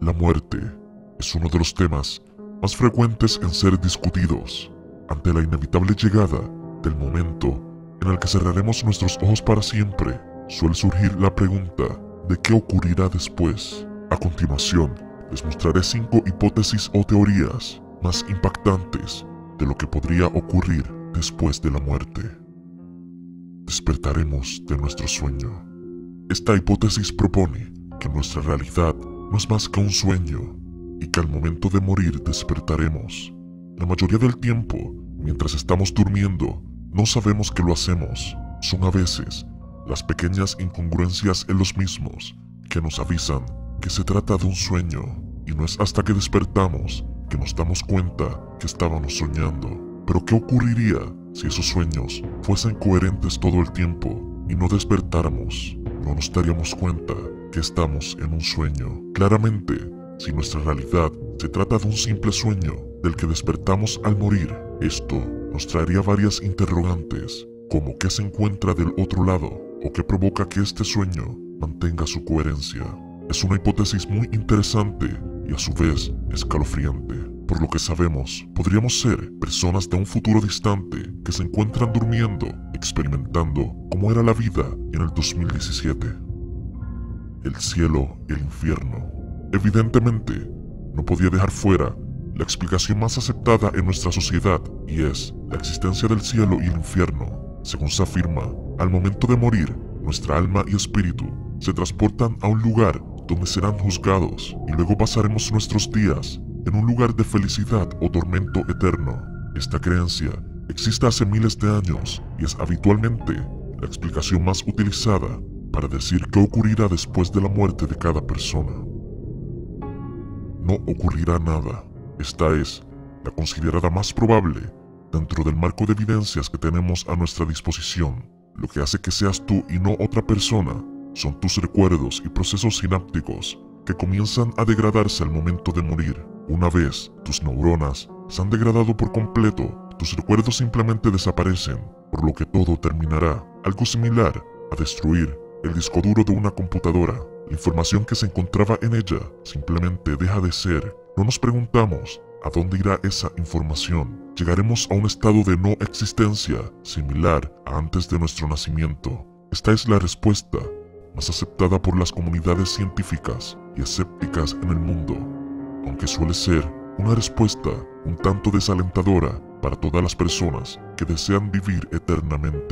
La muerte es uno de los temas más frecuentes en ser discutidos. Ante la inevitable llegada del momento en el que cerraremos nuestros ojos para siempre, suele surgir la pregunta de qué ocurrirá después. A continuación, les mostraré 5 hipótesis o teorías más impactantes de lo que podría ocurrir después de la muerte. Despertaremos de nuestro sueño. Esta hipótesis propone que nuestra realidad no es más que un sueño y que al momento de morir despertaremos. La mayoría del tiempo, mientras estamos durmiendo, no sabemos que lo hacemos. Son a veces las pequeñas incongruencias en los mismos que nos avisan que se trata de un sueño, y no es hasta que despertamos que nos damos cuenta que estábamos soñando. Pero ¿qué ocurriría si esos sueños fuesen coherentes todo el tiempo y no despertáramos? No nos daríamos cuenta que estamos en un sueño. Claramente, si nuestra realidad se trata de un simple sueño del que despertamos al morir, esto nos traería varias interrogantes, como qué se encuentra del otro lado o qué provoca que este sueño mantenga su coherencia. Es una hipótesis muy interesante y a su vez escalofriante. Por lo que sabemos, podríamos ser personas de un futuro distante que se encuentran durmiendo, experimentando cómo era la vida en el 2017. El cielo y el infierno. Evidentemente, no podía dejar fuera la explicación más aceptada en nuestra sociedad, y es la existencia del cielo y el infierno. Según se afirma, al momento de morir, nuestra alma y espíritu se transportan a un lugar donde serán juzgados, y luego pasaremos nuestros días en un lugar de felicidad o tormento eterno. Esta creencia existe hace miles de años y es habitualmente la explicación más utilizada para decir qué ocurrirá después de la muerte de cada persona. No ocurrirá nada. Esta es la considerada más probable dentro del marco de evidencias que tenemos a nuestra disposición. Lo que hace que seas tú y no otra persona son tus recuerdos y procesos sinápticos que comienzan a degradarse al momento de morir. Una vez tus neuronas se han degradado por completo, tus recuerdos simplemente desaparecen, por lo que todo terminará. Algo similar a destruir el disco duro de una computadora. La información que se encontraba en ella simplemente deja de ser. No nos preguntamos a dónde irá esa información. Llegaremos a un estado de no existencia similar a antes de nuestro nacimiento. Esta es la respuesta más aceptada por las comunidades científicas y escépticas en el mundo, aunque suele ser una respuesta un tanto desalentadora para todas las personas que desean vivir eternamente.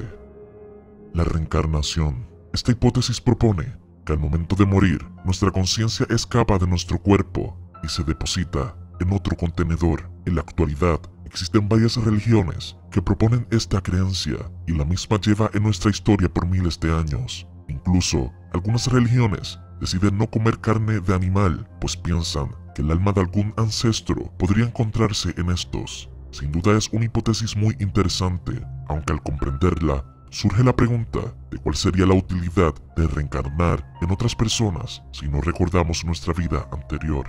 La reencarnación. Esta hipótesis propone que al momento de morir, nuestra conciencia escapa de nuestro cuerpo y se deposita en otro contenedor. En la actualidad, existen varias religiones que proponen esta creencia y la misma lleva en nuestra historia por miles de años. Incluso, algunas religiones deciden no comer carne de animal, pues piensan que el alma de algún ancestro podría encontrarse en estos. Sin duda es una hipótesis muy interesante, aunque al comprenderla, surge la pregunta de cuál sería la utilidad de reencarnar en otras personas si no recordamos nuestra vida anterior.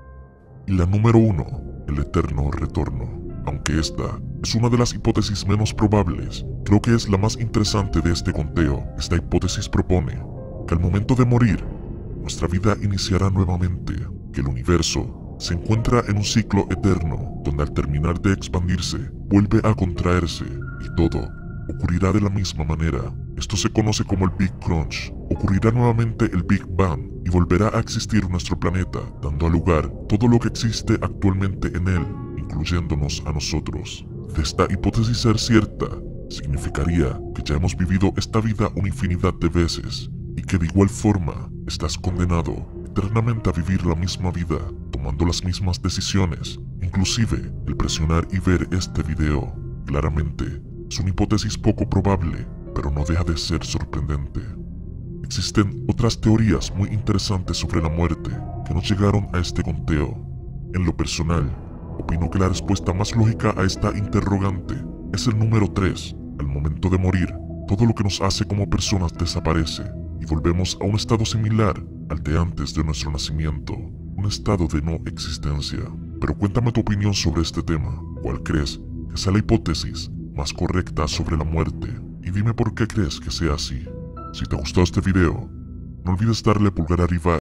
Y la número 1, el eterno retorno. Aunque esta es una de las hipótesis menos probables, creo que es la más interesante de este conteo. Esta hipótesis propone que al momento de morir, nuestra vida iniciará nuevamente, que el universo se encuentra en un ciclo eterno, donde al terminar de expandirse, vuelve a contraerse, y todo ocurrirá de la misma manera. Esto se conoce como el Big Crunch. Ocurrirá nuevamente el Big Bang y volverá a existir nuestro planeta, dando a lugar todo lo que existe actualmente en él, incluyéndonos a nosotros. De esta hipótesis ser cierta, significaría que ya hemos vivido esta vida una infinidad de veces, y que de igual forma estás condenado eternamente a vivir la misma vida, tomando las mismas decisiones. Inclusive, el presionar y ver este video, claramente, es una hipótesis poco probable, pero no deja de ser sorprendente. Existen otras teorías muy interesantes sobre la muerte que no llegaron a este conteo. En lo personal, opino que la respuesta más lógica a esta interrogante es el número 3. Al momento de morir, todo lo que nos hace como personas desaparece y volvemos a un estado similar al de antes de nuestro nacimiento, un estado de no existencia. Pero cuéntame tu opinión sobre este tema. ¿Cuál crees que sea la hipótesis más correcta sobre la muerte? Y dime por qué crees que sea así. Si te gustó este video, no olvides darle pulgar arriba